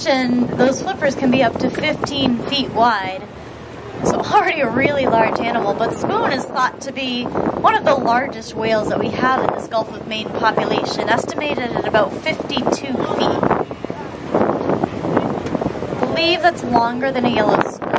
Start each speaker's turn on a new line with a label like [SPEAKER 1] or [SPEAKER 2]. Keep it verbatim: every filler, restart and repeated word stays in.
[SPEAKER 1] addition, those flippers can be up to fifteen feet wide. So already a really large animal, but Spoon is thought to be one of the largest whales that we have in this Gulf of Maine population, estimated at about fifty-two feet. I believe that's longer than a yellow,